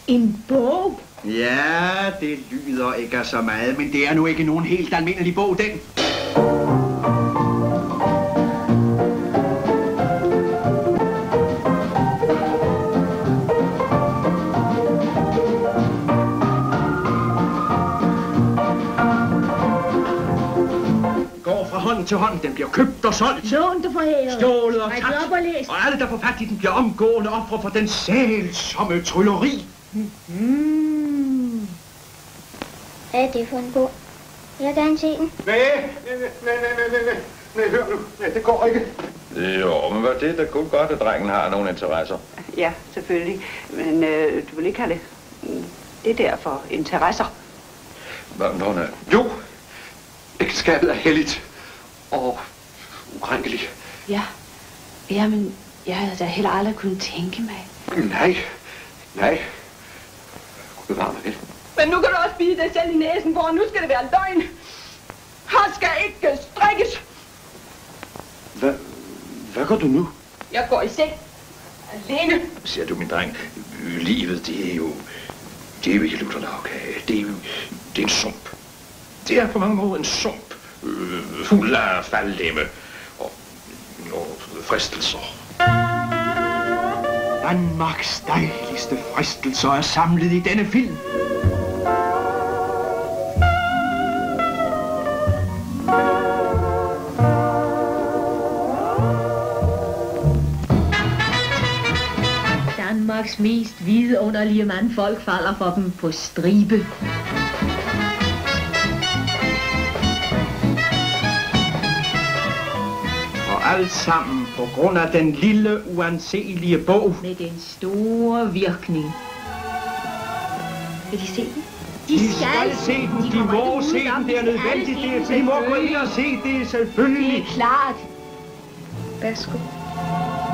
En bog? Ja, det lyder ikke så meget, men det er nu ikke nogen helt almindelig bog, den. Hånd til hånd, den bliver købt og solgt. Lånt og forhævet. Stjålet og tabt. Og alle, der får fat i den, bliver omgående ofre for den sælsomme trylleri. Hvad er det for en bog? Jeg vil gerne se den. Nej, hør nu. Nej, det går ikke. Jo, men hvad det, der kunne godt, at drengen har nogle interesser. Ja, selvfølgelig. Men du vil ikke have det. Det der for interesser. Nå, nej. Jo, ægteskabet er helligt. Og ukrænkeligt. Ja, men jeg havde da heller aldrig kunnet tænke mig. Nej. Gud bevare mig vel. Men nu kan du også bide dig selv i næsen, for nu skal det være løgn. Her skal ikke strikkes. Hvad gør du nu? Jeg går i seng. Alene. Ser du, min dreng, livet, det er jo ikke lutter nok. Det er en sump. Det er på mange måder en sump. Fuld af faldlemme og fristelser. Danmarks dejligste fristelser er samlet i denne film. Danmarks mest vidunderlige mandfolk falder for dem på stribe. Alt sammen på grund af den lille, uanselige bog. Med den store virkning. Vil de se den? De skal se den, de må se den, det er nødvendigt, de må gå ind og se det, selvfølgelig. Det er klart. Værsgo.